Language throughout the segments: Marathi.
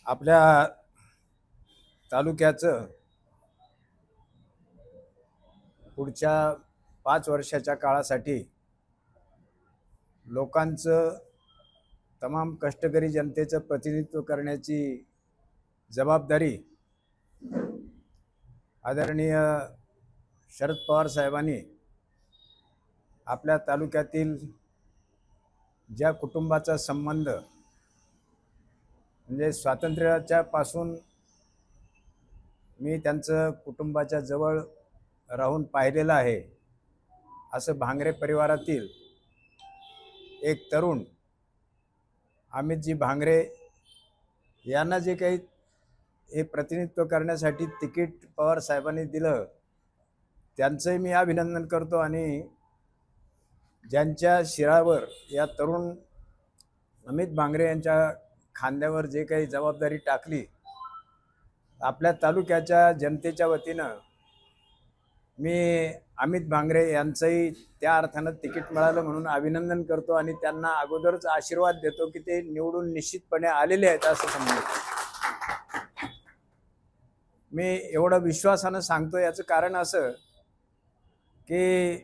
आपल्या तालुक्याचं पुढच्या 5 वर्षाच्या काळासाठी लोकांचं तमाम कष्टकरी जनतेचं प्रतिनिधित्व करण्याची जबाबदारी आदरणीय शरद पवार साहेबांनी आपल्या तालुक्यातील ज्या कुटुंबाचा संबंध म्हणजे स्वातंत्र्याच्या पासून मी त्यांचं कुटुंबाच्या जवळ राहून पाहिलेलं आहे, असं भांगरे परिवारातील एक तरुण अमितजी भांगरे यांना जे काही हे प्रतिनिधित्व करण्यासाठी तिकीट पवार साहेबांनी दिलं त्यांचंही मी अभिनंदन करतो। आणि ज्यांच्या शिरावर या तरुण अमित भांगरे यांच्या खांद्यावर जे काही जबाबदारी टाकली, आपल्या तालुक्याच्या जनतेच्या वतीनं मी अमित भांगरे यांचंही त्या अर्थानं तिकीट मिळालं म्हणून अभिनंदन करतो आणि त्यांना अगोदरच आशीर्वाद देतो की ते निवडून निश्चितपणे आलेले आहेत असं समजतो। मी एवढं विश्वासानं सांगतो, याचं कारण असं की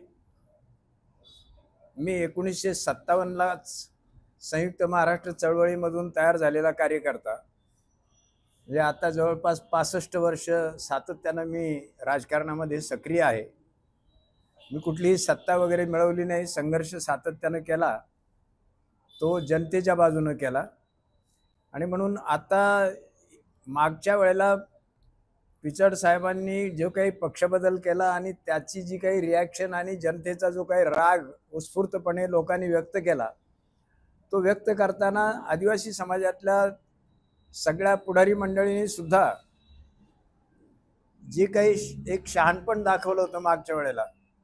मी 1957लाच संयुक्त महाराष्ट्र चळवळीमधून तयार झालेला कार्यकर्ता, म्हणजे आता जवळपास 65 वर्ष सातत्यानं मी राजकारणामध्ये सक्रिय आहे। मी कुठलीही सत्ता वगैरे मिळवली नाही, संघर्ष सातत्यानं केला, तो जनतेच्या बाजूनं केला। आणि म्हणून आता मागच्या वेळेला पिचड साहेबांनी जो काही पक्षबदल केला आणि त्याची जी काही रिॲक्शन आणि जनतेचा जो काही राग उत्स्फूर्तपणे लोकांनी व्यक्त केला, तो व्यक्त करताना आदिवासी समाजातल्या सगळ्या पुढारी मंडळींनी सुद्धा जे काही एक शहाणपण दाखवलं होतं मागच्या वेळेला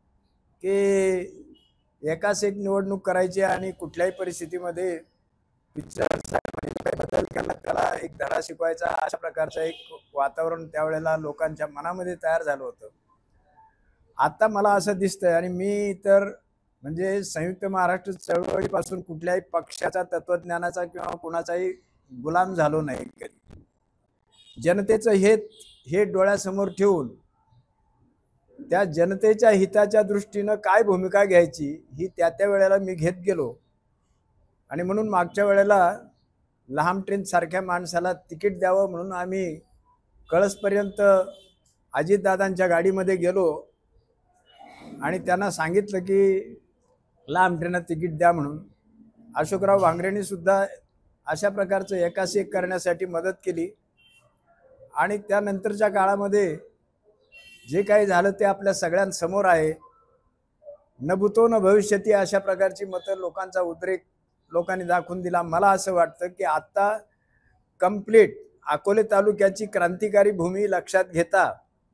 की एकाच एक निवडणूक करायची आणि कुठल्याही परिस्थितीमध्ये पिचड साहेबांनी बदल केला त्याला एक धडा शिकवायचा, अशा प्रकारचं एक वातावरण त्यावेळेला लोकांच्या मनामध्ये तयार झालं होतं। आता मला असं दिसतंय, आणि मी तर म्हणजे संयुक्त महाराष्ट्र चळवळीपासून कुठल्याही पक्षाचा तत्वज्ञानाचा किंवा कुणाचाही गुलाम झालो नाही कधी। जनतेचं हे डोळ्यासमोर ठेवून त्या जनतेच्या हिताच्या दृष्टीनं काय भूमिका घ्यायची ही त्या वेळेला मी घेत गेलो। आणि म्हणून मागच्या वेळेला लहामट्रेन सारख्या माणसाला तिकीट द्यावं म्हणून आम्ही कळसपर्यंत अजितदादांच्या गाडीमध्ये गेलो आणि त्यांना सांगितलं की लहामट्रेनला तिकीट द्या म्हणून। अशोकराव भांगरेंनी सुद्धा अशा प्रकारचं एकास एक करण्यासाठी मदत केली। आणि त्यानंतरच्या काळामध्ये जे काही झालं ते आपल्या सगळ्यांसमोर आहे। न भूतो न भविष्यती अशा प्रकारची मतं लोकांचा उद्रेक लोकांनी दाखवून दिला। मला असं वाटतं की आता कंप्लीट अकोले तालुक्याची क्रांतिकारी भूमी लक्षात घेता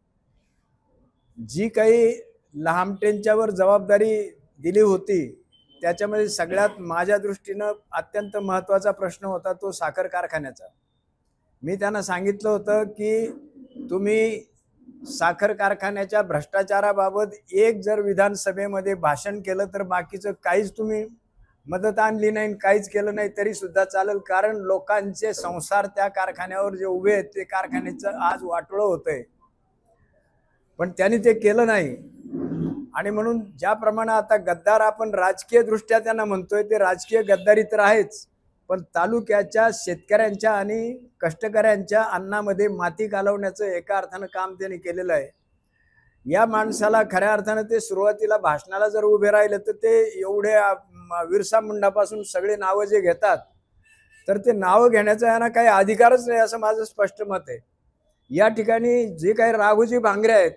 जी काही लहामटेंच्यावर जबाबदारी दिली होती त्याच्यामध्ये सगळ्यात माझ्या दृष्टीनं अत्यंत महत्त्वाचा प्रश्न होता तो साखर कारखान्याचा। मी त्यांना सांगितलं होतं की तुम्ही साखर कारखान्याच्या भ्रष्टाचाराबाबत एक जर विधानसभेमध्ये भाषण केलं तर बाकीचं काहीच तुम्ही मदत आणली नाही, काहीच केलं नाही तरी सुद्धा चालेल, कारण लोकांचे संसार त्या कारखान्यावर जे उभे आहेत ते कारखान्याचं आज वाटोळं होतंय। पण त्यांनी ते केलं नाही। आणि म्हणून ज्याप्रमाणे आता गद्दार आपण राजकीय दृष्ट्या त्यांना म्हणतोय ते राजकीय गद्दारी तर आहेच, पण तालुक्याच्या शेतकऱ्यांच्या आणि कष्टकऱ्यांच्या अन्नामध्ये माती घालवण्याचं एका अर्थानं काम त्यांनी केलेलं आहे। या माणसाला खऱ्या अर्थानं ते सुरुवातीला भाषणाला जर उभे राहिले तर ते एवढे विरसा मुंडापासून सगळे नावं जे घेतात तर ते नावं घेण्याचा यांना काही अधिकारच नाही असं माझं स्पष्ट मत आहे। या ठिकाणी जे काही राघोजी भांगरे आहेत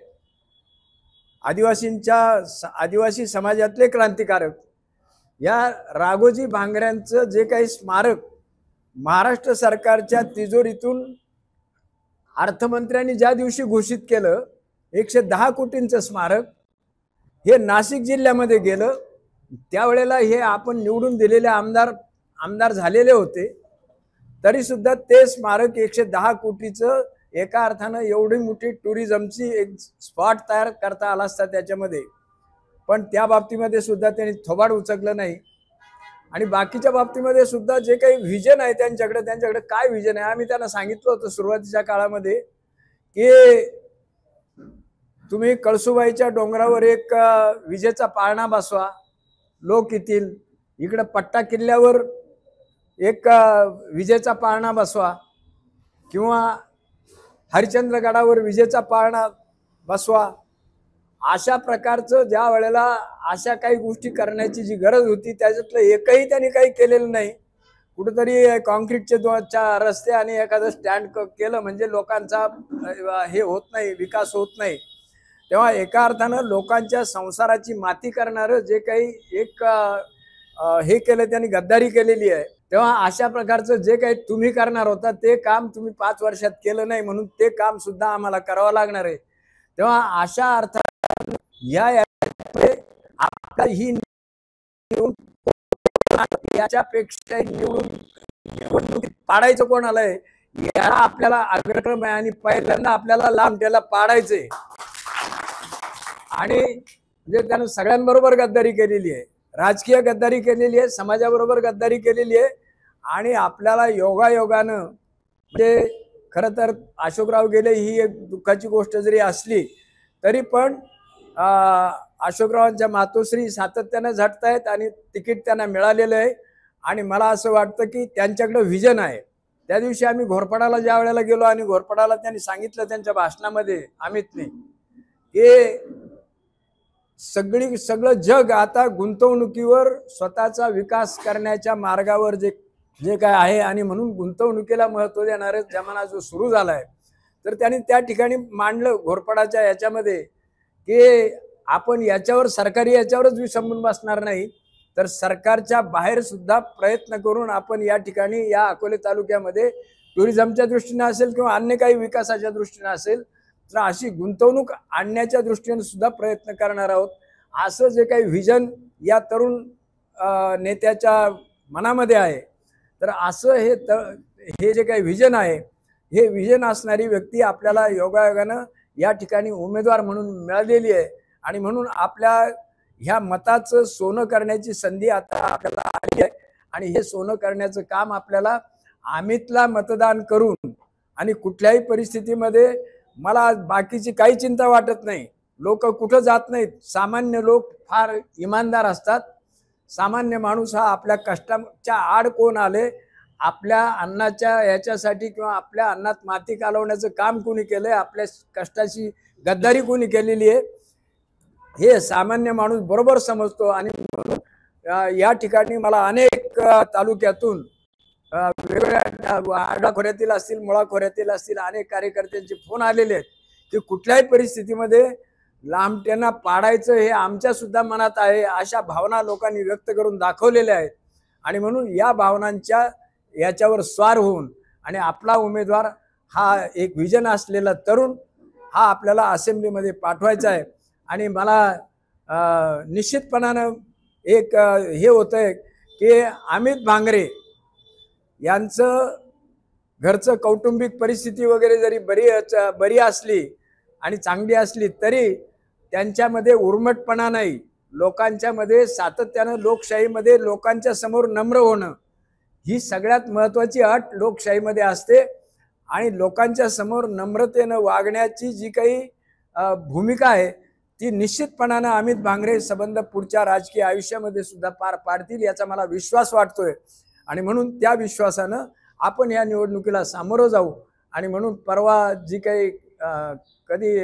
आदिवासी समाजातले क्रांतिकारक, या राघोजी भांगऱ्यांचं जे काही स्मारक महाराष्ट्र सरकारच्या तिजोरीतून अर्थमंत्र्यांनी ज्या दिवशी घोषित केलं 110 कोटींचं स्मारक, हे नाशिक जिल्ह्यामध्ये गेलं। त्यावेळेला हे आपण निवडून दिलेले आमदार झालेले होते, तरी सुद्धा ते स्मारक 110 कोटीचं एका अर्थानं एवढी मोठी टुरिझमची एक स्पॉट तयार करता आला असता त्याच्यामध्ये, पण त्या बाबतीमध्ये सुद्धा त्यांनी थोबाड उचकलं नाही। आणि बाकीच्या बाबतीमध्ये सुद्धा जे काही व्हिजन आहे त्यांच्याकडे काय व्हिजन आहे आम्ही त्यांना सांगितलं होतं सुरुवातीच्या काळामध्ये की तुम्ही कळसुबाईच्या डोंगरावर एक विजेचा पाळणा बसवा, लोक येतील. इकडे पट्टा किल्ल्यावर एक विजेचा पाळणा बसवा किंवा हरिश्चंद्रगडावर विजेचा पाळणा बसवा. अशा प्रकारचं ज्या वेळेला अशा काही गोष्टी करण्याची जी गरज होती त्याच्यातलं एकही त्यांनी काही केलेलं नाही. कुठेतरी कॉन्क्रीटचे रस्ते आणि एखादं स्टँड केलं म्हणजे लोकांचा हे होत नाही, विकास होत नाही. तेव्हा एका अर्थानं लोकांच्या संसाराची माती करणारं जे काही एक हे केलं त्यांनी गद्दारी केलेली आहे. तेव्हा अशा प्रकारचं जे काही तुम्ही करणार होता ते काम तुम्ही 5 वर्षात केलं नाही, म्हणून ते काम सुद्धा आम्हाला करावं लागणार आहे. तेव्हा अशा अर्थात आपला ही याच्यापेक्षा निवडणुकीत पाडायचं कोणाला आहे याला आपल्याला अग्रक्रम आहे आणि पहिल्यांदा आपल्याला लांब त्याला पाडायचंय. आणि म्हणजे त्यानं सगळ्यांबरोबर गद्दारी केलेली आहे, राजकीय गद्दारी केलेली आहे, समाजाबरोबर गद्दारी केलेली आहे. आणि आपल्याला योगायोगानं म्हणजे खरं तर अशोकराव गेले ही एक दुःखाची गोष्ट जरी असली तरी पण अशोकरावांच्या मातोश्री सातत्यानं झटतायत आणि तिकीट त्यांना मिळालेलं आहे. आणि मला असं वाटतं की त्यांच्याकडे व्हिजन आहे. त्या दिवशी आम्ही घोरपडाला ज्या वेळेला गेलो आणि घोरपडाला त्यांनी सांगितलं त्यांच्या भाषणामध्ये अमितने की सगळं जग आता गुंतवणुकीवर स्वतःचा विकास करण्याच्या मार्गावर जे काय आहे आणि म्हणून गुंतवणुकीला महत्त्व देणारे जमाना जो सुरू झालाय तर त्यांनी त्या ठिकाणी मांडलं घोरपडाच्या याच्यामध्ये की आपण याच्यावर सरकारी याच्यावरच विसंबून बसणार नाही तर सरकारच्या बाहेर सुद्धा प्रयत्न करून आपण या ठिकाणी या अकोले तालुक्यामध्ये टुरिझमच्या दृष्टीने असेल किंवा अन्य काही विकासाच्या दृष्टीने असेल तर अशी गुंतवणूक आणण्याच्या दृष्टीने सुद्धा प्रयत्न करणार आहोत. असं जे काही व्हिजन या तरुण नेत्याच्या मनामध्ये आहे तर असं हे जे काही व्हिजन आहे हे व्हिजन असणारी व्यक्ती आपल्याला योगायोगानं या ठिकाणी उमेदवार म्हणून मिळालेली आहे. आणि म्हणून आपल्या ह्या मताचं सोनं करण्याची संधी आता आपल्याला आली आहे. आणि हे सोनं करण्याचं काम आपल्याला अमितला मतदान करून आणि कुठल्याही परिस्थितीमध्ये मला बाकीची काही चिंता वाटत नाही. लोक कुठं जात नाहीत, सामान्य लोक फार इमानदार असतात. सामान्य माणूस हा आपल्या कष्टाच्या आड कोण आले, आपल्या अन्नाच्या याच्यासाठी किंवा आपल्या अन्नात माती कालवण्याचं काम कोणी केलंय, आपल्या कष्टाची गद्दारी कोणी केलेली आहे हे सामान्य माणूस बरोबर समजतो. आणि म्हणून या ठिकाणी मला अनेक तालुक्यातून वेगवेगळ्या आडाखोऱ्यातील असतील, मुळाखोऱ्यातील असतील अनेक कार्यकर्त्यांचे फोन आलेले आहेत की कुठल्याही परिस्थितीमध्ये लांबट्यांना पाडायचं हे आमच्या सुद्धा मनात आहे, अशा भावना लोकांनी व्यक्त करून दाखवलेल्या आहेत. आणि म्हणून या भावनांच्या याच्यावर स्वार होऊन आणि आपला उमेदवार हा एक व्हिजन असलेला तरुण हा आपल्याला असेंब्लीमध्ये पाठवायचा आहे. आणि मला निश्चितपणानं एक हे होतंय की अमित भांगरे यांचं घरचं कौटुंबिक परिस्थिती वगैरे जरी बरी असली आणि चांगली असली तरी त्यांच्यामध्ये उर्मटपणा नाही. लोकांच्यामध्ये सातत्यानं लोकशाहीमध्ये लोकांच्या समोर नम्र होणं ही सगळ्यात महत्त्वाची अट लोकशाहीमध्ये असते. आणि लोकांच्या समोर नम्रतेनं वागण्याची जी काही भूमिका आहे ती निश्चितपणानं अमित भांगरे संबंध पुढच्या राजकीय आयुष्यामध्ये सुद्धा पार पाडतील याचा मला विश्वास वाटतोय. आणि म्हणून त्या विश्वासानं आपण या निवडणुकीला सामोरं जाऊ. आणि म्हणून परवा जी काही कधी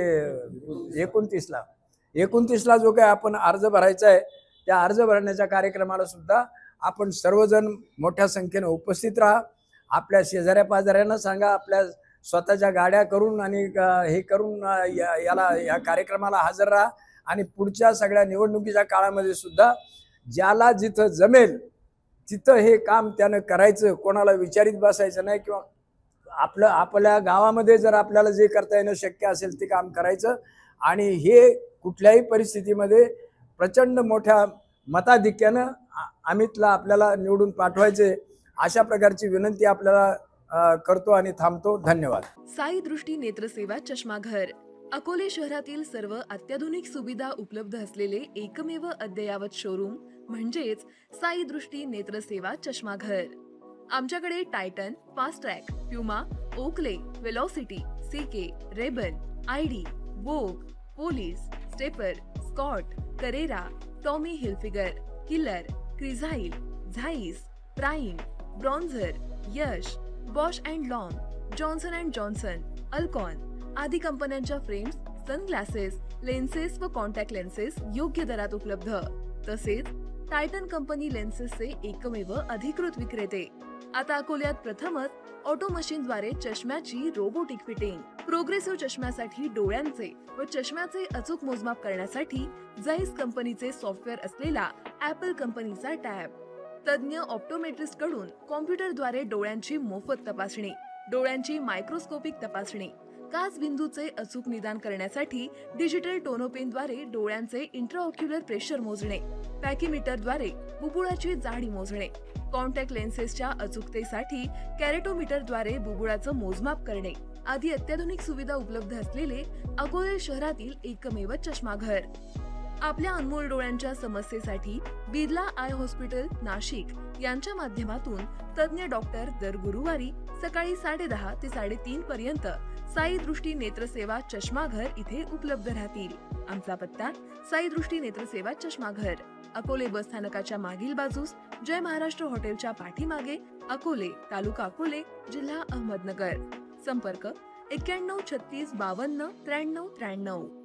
29ला जो काही आपण अर्ज भरायचा आहे त्या अर्ज भरण्याच्या कार्यक्रमाला सुद्धा आपण सर्वजण मोठ्या संख्येनं उपस्थित राहा. आपल्या शेजाऱ्या पाजाऱ्यांना सांगा, आपल्या स्वतःच्या गाड्या करून आणि हे करून या कार्यक्रमाला हजर राहा. आणि पुढच्या सगळ्या निवडणुकीच्या काळामध्ये सुद्धा ज्याला जिथं जमेल तिथं हे काम त्यानं करायचं, कोणाला विचारित बसायचं नाही. किंवा आपल्या गावामध्ये जर आपल्याला जे करता येणं शक्य असेल ते काम करायचं. आणि हे कुठल्याही परिस्थितीमध्ये प्रचंड मोठ्या मताधिक्यानं अमितला आपल्याला निवडून पाठवायचे अशा प्रकारची विनंती आपल्याला करतो आणि थांबतो. धन्यवाद. साई दृष्टी नेत्रसेवा चष्माघर अकोले शहरातील सर्व अत्याधुनिक सुविधा उपलब्ध असलेले एकमेव अद्ययावत शोरूम म्हणजेच साई दृष्टी नेत्रसेवा चष्माघर. आमच्याकडे Titan, Fastrack, Puma, Oakley, Velocity, CK, Rayban, ID, Vogue, Police, Stepper, Scott, Carrera, Tommy Hilfiger, Killer, Crizal, Zeiss, Prime, Bronzer, Yash, Bausch and Lomb, Johnson and Johnson, Alcon आदी कंपन्यांच्या फ्रेम्स, सनग्लासेस, लेन्सेस व कॉन्टॅक्ट लेन्सेस योग्य दरात उपलब्ध. तसेच टायटन कंपनी लेन्सेसचे एकमेव अधिकृत विक्रेते. आता अकोल्यात प्रथमच ऑटो मशीनद्वारे चष्म्याची रोबोटिक फिटिंग. प्रोग्रेसिव्ह चष्म्यासाठी डोळ्यांचे व चष्म्याचे अचूक मोजमाप करण्यासाठी जाईस कंपनीचे सॉफ्टवेअर असलेला ऍपल कंपनीचा टॅब. तज्ञ ऑप्टोमेट्रिस्ट कडून कॉम्प्युटरद्वारे डोळ्यांची मोफत तपासणी, डोळ्यांची मायक्रोस्कोपिक तपासणी, काच बिंदूचे अचूक निदान करण्यासाठी डिजिटल टोनोपेनद्वारे डोळ्यांचे इंट्राऑक्युलर प्रेशर मोजणे, पॅकीमीटरद्वारे बुबुळाची जाडी मोजणे, कॉन्टॅक्ट लेन्सेसच्या अचूकतेसाठी कॅरेटोमीटरद्वारे बुबुळाचं मोजमाप करणे आदी अत्याधुनिक सुविधा उपलब्ध असलेले अकोले शहरातील एकमेव चष्माघर. आपल्या अनमोल डोळ्यांच्या समस्येसाठी बिर्ला आय हॉस्पिटल नाशिक यांच्या माध्यमातून तज्ञ डॉक्टर दर गुरुवारी सकाळी 10:30 ते 3:30 पर्यंत साई दृष्टी नेत्रसेवा चष्माघर इथे उपलब्ध राहतील. आमचा पत्ता साई दृष्टी नेत्रसेवा चष्माघर, अकोले बस स्थानकाच्या मागील बाजूस, जय महाराष्ट्र हॉटेलच्या पाठीमागे, अकोले, तालुका अकोले, जिल्हा अहमदनगर. संपर्क 91 36 52 93 93.